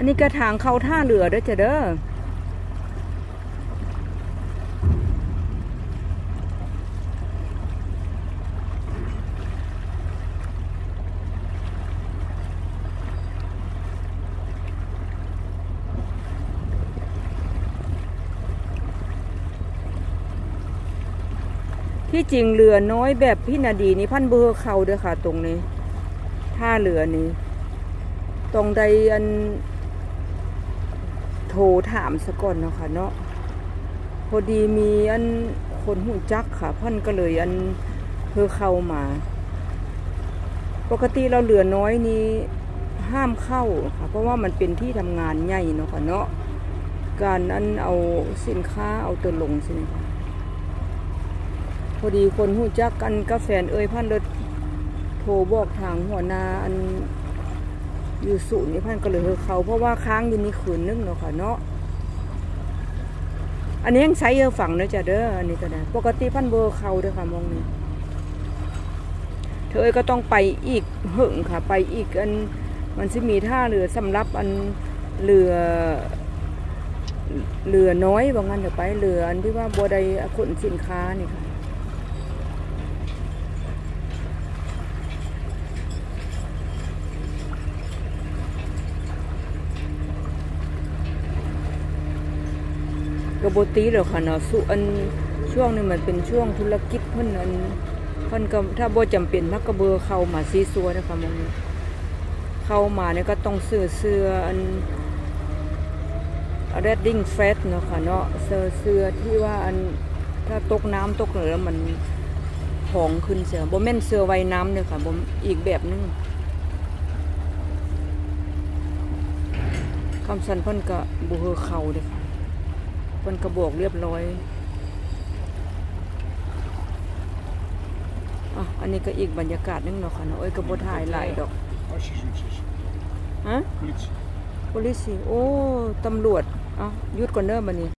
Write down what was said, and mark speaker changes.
Speaker 1: นนี้กระถางเขาท่าเรือเด้อจ้ะเด้อที่จริงเรือน้อยแบบพี่นาดีนี่พันเบอร์เขาเด้อค่ะตรงนี้ท่าเรือนี้ตรงใดอันโทรถามซะก่อนเนาะค่ะเนาะพอดีมีอันคนหูจักค่ะพันก็เลยอันเพื่อเข้ามาปกติเราเรือน้อยนี้ห้ามเข้าค่ะเพราะว่ามันเป็นที่ทำงานใหญ่เนาะค่ะเนาะการอันเอาสินค้าเอาตัวลงใช่ไหมคะพอดีคนหูจักกันกาแฟนพันเลยโทรบอกทางหัวหน้าอันอยู่ศูนย์นี่พันก็เลยเขาเพราะว่าค้างอยู่นี่คืนนึงเนาะค่ะเนาะอันนี้ยังใช้ฝั่งเนาะจ้ะเด้ออันนี้ก็ได้ปกติพันเบอร์เขาเด้อค่ะมองนี่เธอก็ต้องไปอีกหึงค่ะไปอีกอันมันจะมีท่าเรือสำหรับอันเรือน้อยว่างั้นเดี๋ยวไปเรืออันที่ว่าบัวใดขนสินค้านี่ค่ะกระโบตีเหรอค่ะเนาะสุอันช่วงนี้มันเป็นช่วงธุรกิจเพิ่นอันเพิ่นก็ถ้าบ่จำเป็นพักกระเบอเข้ามาซีซัวนะคะมองเข้ามาเนี่ยก็ต้องเสื้ออันRedding Fest เนาะค่ะเนาะเสื้อที่ว่าอันถ้าตกน้ำตกเหนือมันของขึ้นเสือบ่แม่นเสื้อไว้น้ำเนี่ยค่ะบ่อีกแบบนึงคำสันเพิ่นก็บ่เฮอเข้าเด้อค่ะเพิ่นก็บอกเรียบร้อยอันนี้ก็อีกบรรยากาศนึงเนาะค่ะเนาะก็บ่ถ่ายหลายดอกฮะ police โอ้ตำรวจหยุดก่อนเด้อบัดนี้